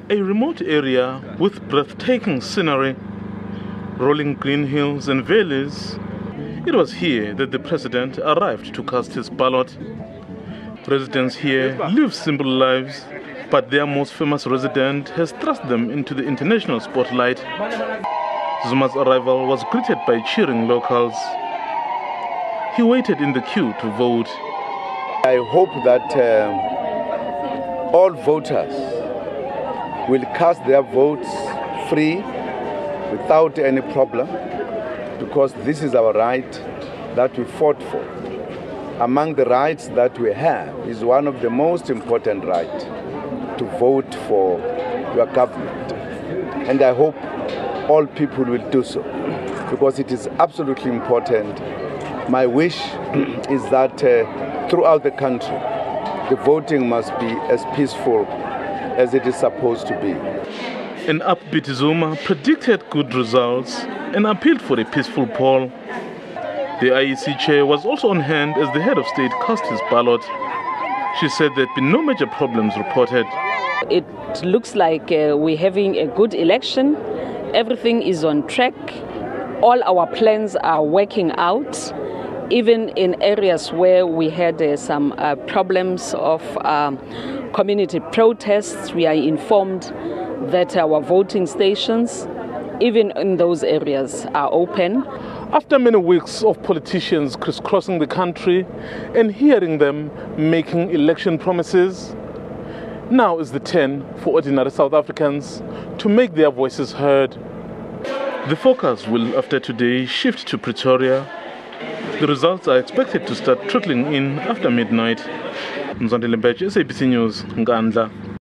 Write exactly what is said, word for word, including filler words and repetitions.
A remote area with breathtaking scenery, rolling green hills and valleys, it was here that the president arrived to cast his ballot. Residents here live simple lives, but their most famous resident has thrust them into the international spotlight. Zuma's arrival was greeted by cheering locals. He waited in the queue to vote. I hope that um, all voters will cast their votes free, without any problem, because this is our right that we fought for. Among the rights that we have is one of the most important rights, to vote for your government. And I hope all people will do so, because it is absolutely important. My wish is that uh, throughout the country, the voting must be as peaceful as it is supposed to be. An upbeat Zuma predicted good results and appealed for a peaceful poll. The I E C chair was also on hand as the head of state cast his ballot. She said there'd been no major problems reported. It looks like uh, we're having a good election. Everything is on track. All our plans are working out. Even in areas where we had uh, some uh, problems of um, community protests, we are informed that our voting stations, even in those areas, are open. After many weeks of politicians crisscrossing the country and hearing them making election promises, now is the turn for ordinary South Africans to make their voices heard. The focus will, after today, shift to Pretoria. The results are expected to start trickling in after midnight. Mzwandile Mbethe, S A B C News, Nkandla.